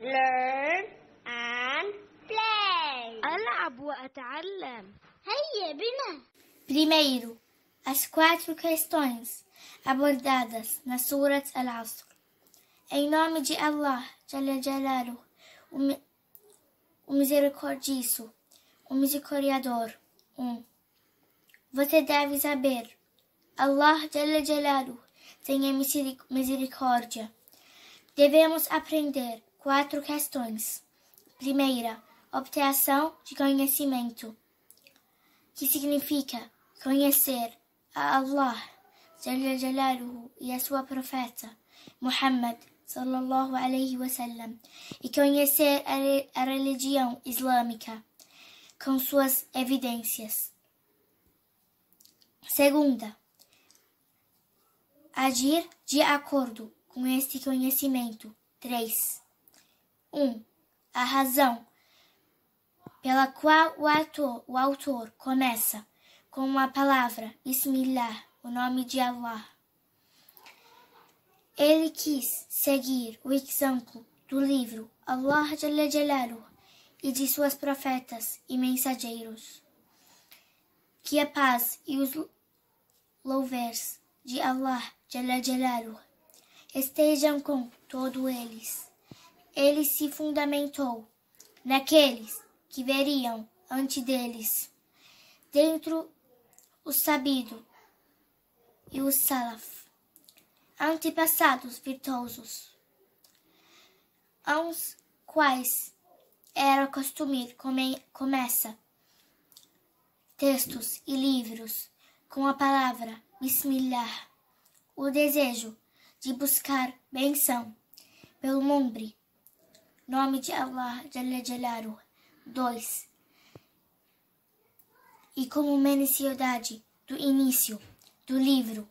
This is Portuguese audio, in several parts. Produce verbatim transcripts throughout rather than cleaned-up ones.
learn and play. ألعب وأتعلم. هيا بنا. Primeiro, as quatro questões abordadas na Surat Al-Asr. Em nome de Allah, Jalla Jalaluhu, o, mi o misericordioso, o misericordiador. Um. Você deve saber, Allah Jalla Jalaluhu tem misericórdia. Devemos aprender quatro questões. Primeira, obtenção de conhecimento, que significa conhecer a Allah Jalla Jalaluhu e a sua profeta Muhammad sallallahu alaihi wasallam, e conhecer a, a religião islâmica com suas evidências. Segunda, agir de acordo com este conhecimento. Três. Um. A razão pela qual o autor, o autor começa com a palavra Bismillah, o nome de Allah. Ele quis seguir o exemplo do livro Allah Jalla Jalaluhu e de suas profetas e mensageiros. Que a paz e os louvores de Allah Jalla Jalaluhu estejam com todos eles. Ele se fundamentou naqueles que veriam antes deles, dentro o sabido e os salaf, antepassados virtuosos, aos quais era costume come, começa textos e livros com a palavra Bismillah, o desejo de buscar benção pelo nome, nome de Allah Jalla Jalaluhu. Dois. E como mencionidade do início do livro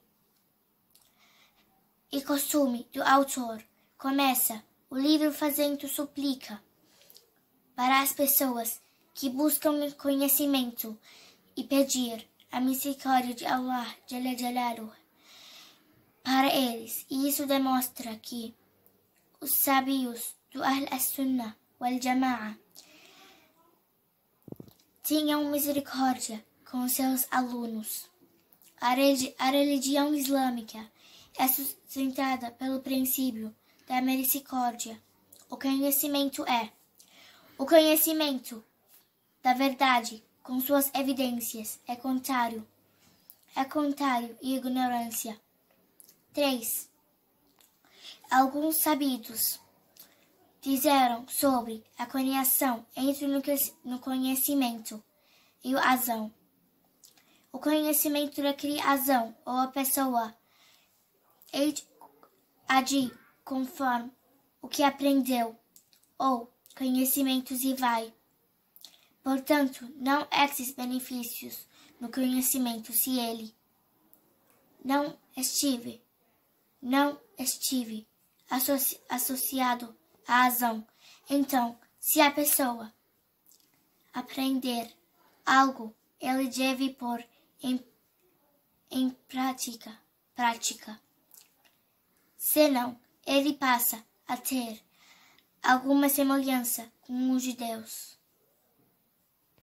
e costume do autor, começa o livro fazendo súplica para as pessoas que buscam conhecimento e pedir a misericórdia de Allah Jalla Jalaluhu para eles. E isso demonstra que os sábios do Ahl as-Sunnah wal Jama'a tinham misericórdia com seus alunos. A, a religião islâmica é sustentada pelo princípio da misericórdia. O conhecimento é o conhecimento da verdade com suas evidências é contrário, é contrário e ignorância. Três. Alguns sabidos disseram sobre a conexão entre no conhecimento e a ação. O conhecimento da criação ou a pessoa agir conforme o que aprendeu ou conhecimentos e vai. Portanto, não existem benefícios no conhecimento se ele não estive, não estive associ, associado à ação. Então, se a pessoa aprender algo, ele deve pôr em, em prática, prática. Senão, ele passa a ter alguma semelhança com os judeus.